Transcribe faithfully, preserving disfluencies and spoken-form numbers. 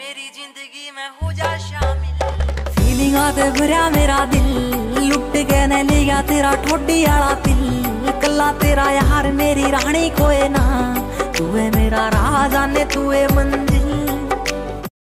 मेरी जिंदगी में हो जा शामिल। फीलिंगा ते भरया मेरा दिल, लुट के न लिया तेरा ठोडी आला दिल। कल्ला तेरा यार मेरी रानी कोई ना, तू है मेरा राजा ने तू है मंदिर।